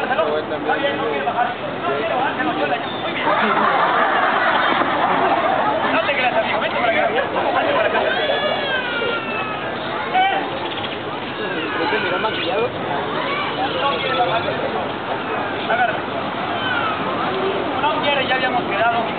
bájaselo. Está bien, no quiere bajar. No quiere bajárselo, yo le ayudo. Muy bien. No te creas, amigo. Vente para acá. Vente para acá. ¿Ese mira maquillado? No quiere bajarse. Agárrate. No quiere, ya habíamos quedado.